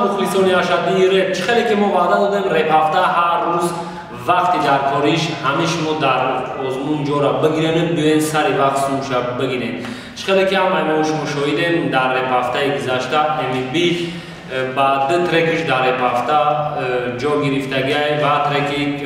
مخلصان ارشدی رپ خیلی که ما وعده دادیم رپ هفته هر روز وقتی در کاریش همه شما در آزمون جورا بگیرین بیاین سری وقت سوشا بگیرین خیلی که هم شما شاهدین در رپ هفته گذشته امیبی با دو ترکش در رپ هفته جا گرفتگی و ترکی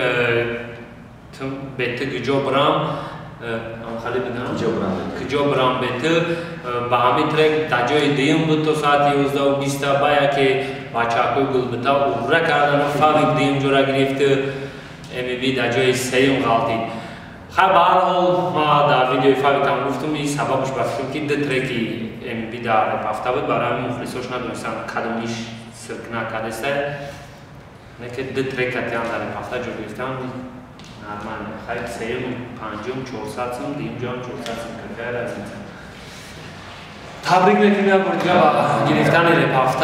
بهت گجا برام خالی بگم گجا برام بهت با همین ترک تا جای دیم بود تا ساعت 11 و 20 باید که بچه‌ها گل بتا و را کردن فاویک دیم جورا گرفت امیبی در جای سیم غلطید خب به هر حال ما در ویدیوی فاویک هم گفتم این سببش باشم که دو ترکی امیبی در رپ هفته بود برای همین مخلصاش ندونستن کدومیش سرک نکردسته نه که دو ترک در رپ هفته جا گرفتن نرمال خیلی سیم پنجم 400 سم دیم جان 400 سم کرده از این تبریک میکنم برای گرفتن رپ هفته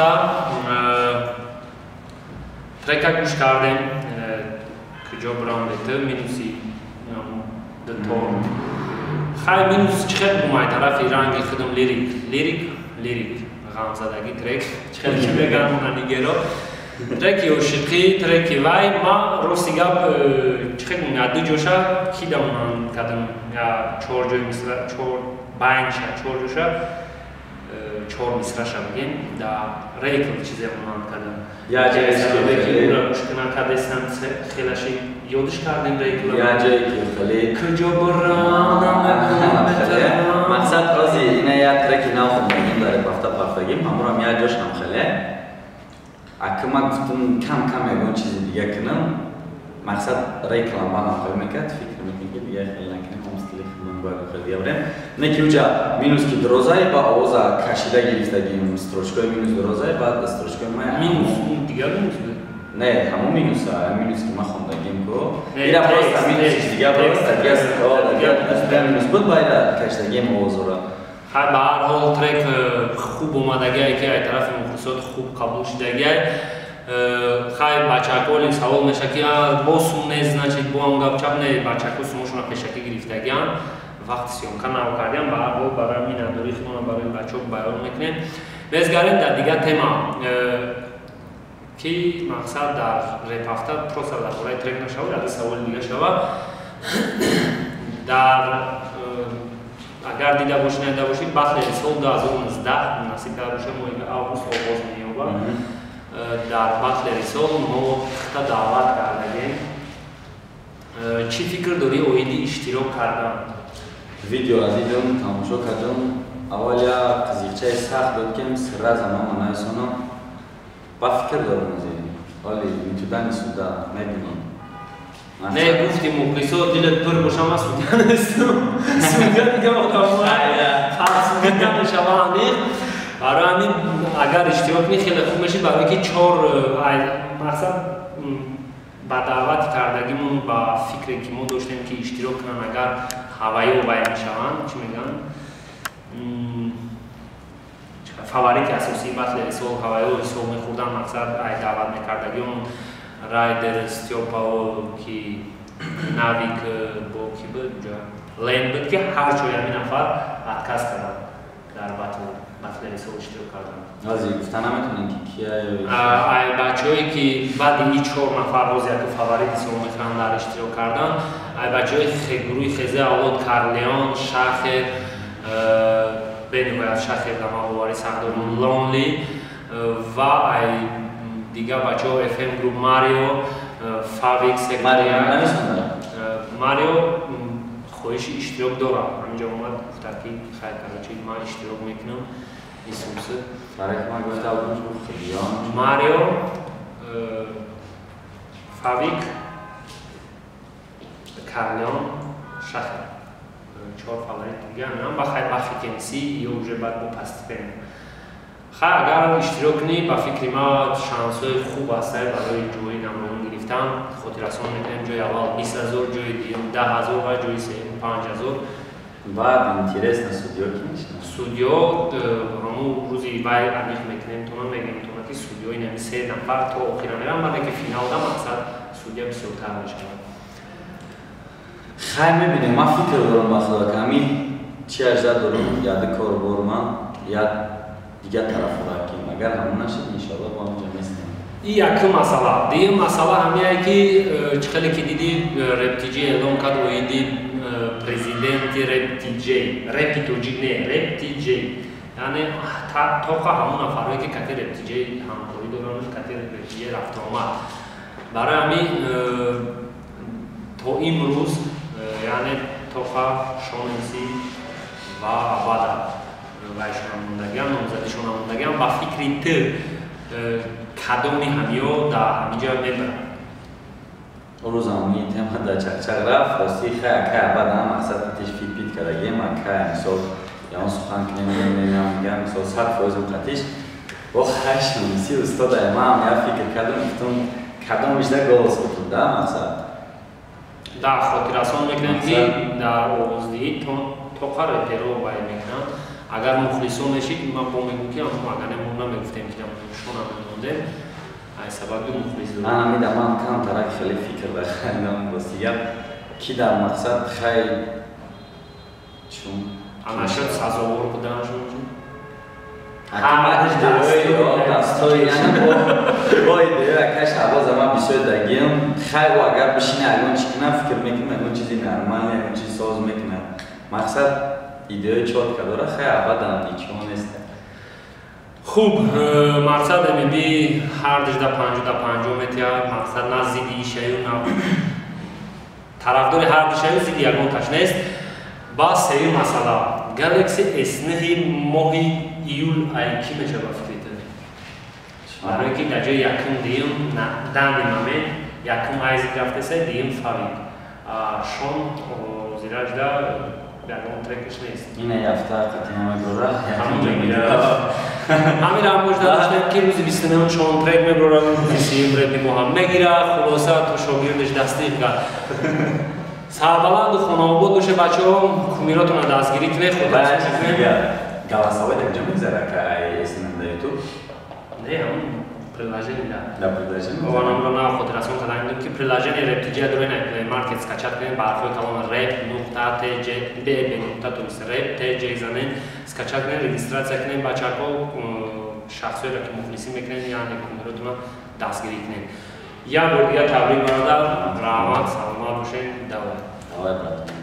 ترک گوش کردیم کجا برام بهتر مینوسی دکتر خیلی مینوس چقدر بومای طرفی رنگی خودم لیریک غم زدگی ترک چقدر که بگم اون نگیرو ترکی عشقی ترکی وای ما راستی گپ چقدر میاد جوشا کی دامن کدام یا چهار جای مثل چهار باینش چهار جوشا چهار مصرع شدیم در ریکل چیزی اونان کردم یا جایی که اون مشکلات کردستم خیلیشی یادش کردیم ریکل یا جایی که خلی کجا برام مقصد قاضی اینه یا ترکی ناو خودمونیم داره پفتگیم همون یا جاش هم خلی اکما گفتم کم اگه اون چیزی دیگه کنم مقصد ریکل هم بانم خیلی میکرد فکر میکنم که دیگه خیلی نکنم خیلی بریم نه که اونجا مینوس که درازای با آوازا کشیده گرفتگیم استروشکای مینوس درازای بعد استروشکای ما مینوس دیگه مینوس بود نه همون مینوس که ما خوندگیم کو اینا پروستا مینوس دیگه پروستا دیگه مینوس بود باید کشیدگیم آوازا را خیلی به هر حال ترک خوب اومدگی که طرف مخلصات خوب قبول شدگی خیلی بچه‌ها سوال میشه که باسون نیز نچید با هم گپ چپ نه بچه‌ها سومشون پیشکی گرفتگیان وقتی سیونکا نو کردیم به هر حال برای مینداری خودمون برای بچه‌ها بیان میکنیم بزگاریم در دیگه تما که مقصد در رپ هفته پروسا در خورای ترک نشود از سوال دیگه شود در اگر دیده باشید ندیده باشید بخل سال 2019 نصیب کرده باشه ما آگوست آغاز می‌یابد در بخل سال ما تا دعوت کردیم چی فکر داری اویدی اشتراک کردن ویدیو را دیدم تماشا کردم اولیا قضیه سخت بود که سر از ما مناسونم با فکر دارم زیادی ولی میتونم سودا نبینم نه گفتیم مخلصات دلت پر باشه ما سودان هستم سودان دیگه مقدار سودان شما همین برای همین اگر اشتراک نی خیلی خوب میشه برای که 4 مقصد با دعوت کردگیمون با فکری که ما داشتیم که اشتراک کنن اگر هوایی و باید میشوند چی میگن فواریت اساسی بخل سال هوایی و سال میخوردن مقصد دعوت میکردگیمون رایدر استیوپاو که ناویک با کی بود لین بود که هر جای همین نفر ادکاس کردن در بطل سال اشتراک کردن ازی گفتن نمیتونن که کیه ای بچه‌ای که بعد این 4 نفر روز یک فواریت سال میخوان در اشتراک کردن ای بچه‌ای گروه خزه اولاد کارلیون شاخ بنویس شاخ دماغواری ساختمون لونلی و ای دیگه بچه‌ها اف ام گروپ ماریو فاویک سکریا ماریو خویش اشتراک داره همینجا اومد گفت که خیلی کارچی ما اشتراک میکنم اسمش برای ما گفت اولش خیلیان ماریو فاویک کارلیون شاخر 4 فاوریت دیگه هم با خیلی بخی کنسی یا اوجه بعد با پست بین خیلی اگر اشتراک نی با فکر ما شانس‌های خوب هست برای جوی نمرون گرفتن خود رسان میکنیم جای اول 20,000 جای دیگه 10,000 و جای 5,000 بعد اینترس نه استودیو کی میشه استودیو همون روزی باید عمیق میکنیم تو من میگم تو که استودیوی نمی 3 نفر تا آخر میرم بعد که فینال دم مقصد استودیو بسیارتر میشه خیلی میبینیم ما فکر دارم با خدا کمی چی اجزا دارم یاد کار برمان یاد دیگر طرف را کیم اگر همون نشد انشالله با هم جمع استیم این یکی مسئله دیگه مسئله همیه که چخلی که دیدی رپتیجی اعلام کرد و ایدی پرزیدنتی رپتیجی نه رپتیجی یعنی تا همون افرایی که کتی رپتیجی همکاری دارن کتی رپتیجی رفت آمد برای همین تا امروز یعنی تا شانسی و عباده وایشون موندگان نامزدیشون موندگان با فکری تو کدومی همیو در همینجا میبرن روز همونی تیم در چقچق رفت راستی خیلی که عباده هم مقصد تشفیق پید کرده ما که مثال یا اون سخن که نمیگم مثال 100% قطعش با خشم سی استاد امام یا فکر کدوم بیشتر گلس بتون در مقصد در خاطرسان میکنم که در آغازدهی تا قرار پیرو باید میکنم اگر مخلصون نشید من با میگم که اگر نمون نمیگفتیم که شون هم نمونده ای سببی مخلص دارم من همیده من کم ترک خیلی فکر بخیرم راستی کی در مقصد خیلی چون اما شد سازوار بودن شون بعدش دستایی یعنی با ایده اکش عباز اما بیشتر دگیم خیلی و اگر بشینه اگرون چکنه فکر میکنم اگرون چیزی نرمالی اگرون چیزی ساز میکنه مقصد ایده چاد که داره خیلی عباد هم نیچون نیست خوب مقصد میبی هر دجده 55 متر مقصد نه زیدی شیو نه طرفدار هر دشیو زیدی اگرون تش نیست با سیو مسئله گالاکسی اسنهی ماهی ایول ای کی میشه بفکریده برای که در جای یکم دیم دم نمامه یکم ایزی گرفته سه دیم فاوید شون زیراج دا بیاگون ترکش نیست اینه یفته قطعه مگروره همون میگیره همین را موجود داشتیم که روزی 29 شون ترک مگروره روزی 30 رپی مهم میگیره خلاصه تو شاگردش دستی کرد سربلند و خانواباد باشه بچه ها کمیراتون رو دستگیری کنه باید دیگه گلاساوی در کجا میگذاره که ای اسمم در یوتیوب؟ نه همون پریلاژن میده در پریلاژن؟ اوانم رو نه خود رسون کردن که پریلاژن رپتیجی داره نه پلی مارکت سکچت کنین برفای کلام رپ نقطه تج به نقطه توریست رپ تج زنین سکچت کنین رجیستراسیون کنین بچه ها شخصی را که مخلصی میکنین یعنی کمیراتون رو دستگیری کنین یا بردیا تبریک برادر رحمت سلامت باشین دوام